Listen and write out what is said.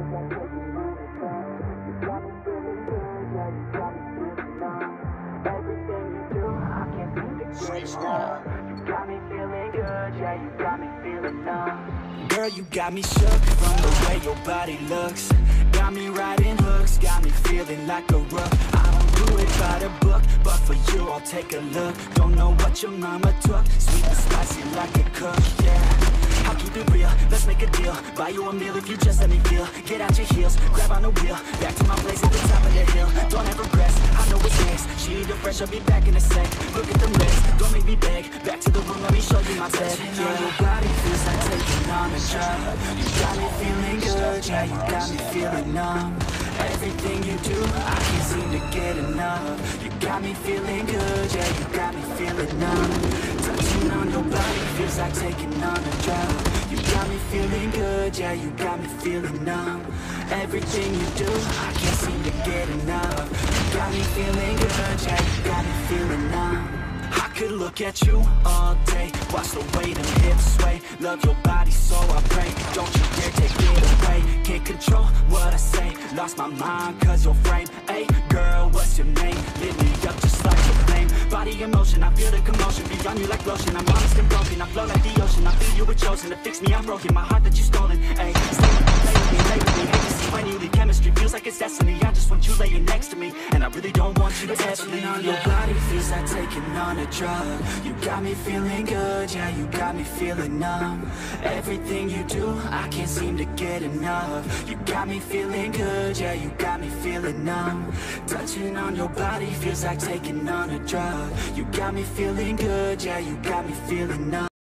Girl, you got me shook from the way your body looks. Got me riding hooks, got me feeling like a rook. I don't do it by the book, but for you I'll take a look. Don't know what your mama took, sweet and spicy like a cook, yeah. I'll keep it real, let's make a deal. Buy you a meal if you just let me feel. Get out your heels, grab on the wheel. Back to my place at the top of the hill. Don't ever rest, I know what's next. She need a fresh, I'll be back in a sec. Look at them legs, don't make me beg. Back to the room, let me show you my bed. Yeah, your body feels like taking on a drug. You got me feeling good, yeah, you got me feeling numb. Everything you do, I can't seem to get enough. You got me feeling good, yeah, you got me feeling numb. Touching on your body feels like taking on a drug. You got me feeling good, yeah, you got me feeling numb. Everything you do, I can't seem to get enough. You got me feeling good, yeah, you got me feeling numb. I could look at you all day, watch the way them hips sway. Love your body so I pray, don't you dare take it away. Can't control what I say, lost my mind cause your frame. Hey girl, what's your name? Lit me up just like a flame. Body in motion, I feel the commotion. Beyond you like lotion, I'm honest and broken. I flow like the ocean, I feel you were chosen. To fix me, I'm broken, my heart that you stolen. Hey, stay with me, play with me, lay with me. Hate to see when you leave, chemistry feels like it's destiny. I just want you laying next to me, and I really don't want you to ever leave. On your body feels like taking on a drug. You got me feeling good, yeah, you got me feeling numb. Everything you do, I can't seem to get enough. You got me feeling good, yeah, you got me feeling numb. Touching on your body feels like taking on a drug. You got me feeling good, yeah, you got me feeling numb.